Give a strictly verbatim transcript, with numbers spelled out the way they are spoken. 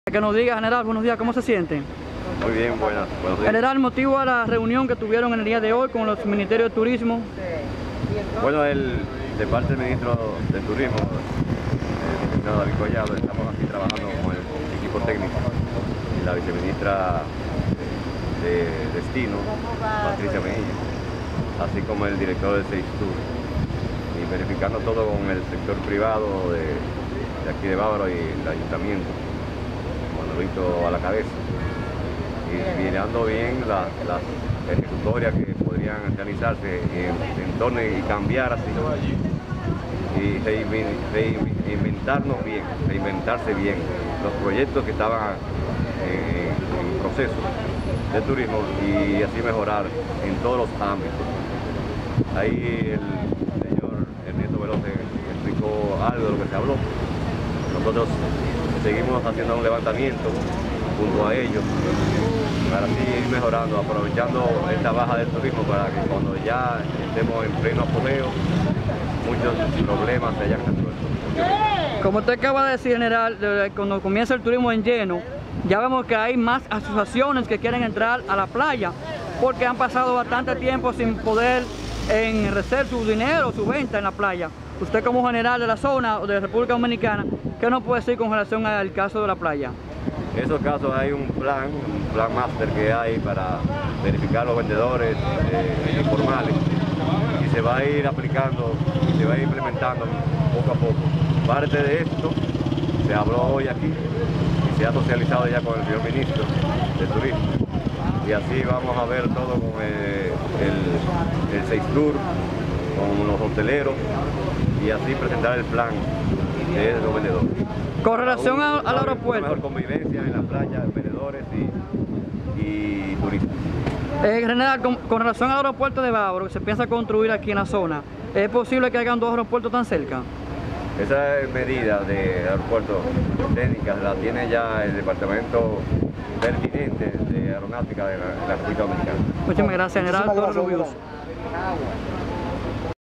Que nos diga, general, buenos días, ¿cómo se sienten? Muy bien, buenas, buenos días. General, motivo a la reunión que tuvieron en el día de hoy con los Ministerios de Turismo. Bueno, el, de parte del Ministro de Turismo, el licenciado David Collado, estamos aquí trabajando con el equipo técnico y la viceministra de Destino, Patricia Mejía, así como el director del Seistur, y verificando todo con el sector privado de, de aquí de Bávaro y el ayuntamiento, con Manolito a la cabeza, y mirando bien las, las ejecutorias que podrían realizarse en, en torno y cambiar así, y reinventarnos bien, reinventarse bien los proyectos que estaban en, en proceso de turismo y así mejorar en todos los ámbitos. Ahí el señor Ernesto Veloz explicó algo de lo que se habló. Nosotros seguimos haciendo un levantamiento junto a ellos para así ir mejorando, aprovechando esta baja del turismo para que cuando ya estemos en pleno apogeo, muchos problemas se hayan resuelto. Como usted acaba de decir, general, cuando comienza el turismo en lleno, ya vemos que hay más asociaciones que quieren entrar a la playa porque han pasado bastante tiempo sin poder enriquecer su dinero, su venta en la playa. Usted como general de la zona o de la República Dominicana, ¿qué nos puede decir con relación al caso de la playa? En esos casos hay un plan, un plan máster que hay para verificar los vendedores eh, informales y se va a ir aplicando y se va a ir implementando poco a poco. Parte de esto se habló hoy aquí y se ha socializado ya con el señor ministro de Turismo, y así vamos a ver todo con el, el, el Seistur, con los hoteleros, y así presentar el plan de los vendedores. Con relación un, al aeropuerto. Mejor convivencia en la playa, vendedores y, y turistas. Eh, general, con, con relación al aeropuerto de Bávaro, que se piensa construir aquí en la zona, ¿es posible que hagan dos aeropuertos tan cerca? Esa medida de aeropuertos técnicas la tiene ya el departamento pertinente de aeronáutica de la, de la República Dominicana. Muchísimas gracias, general.